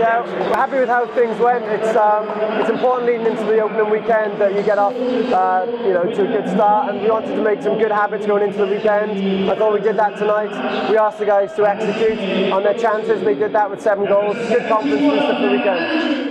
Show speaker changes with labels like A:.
A: Yeah, we're happy with how things went. It's important leading into the opening weekend that you get off to a good start, and we wanted to make some good habits going into the weekend. I thought we did that tonight. We asked the guys to execute on their chances. They did that with 7 goals. Good confidence booster for the weekend.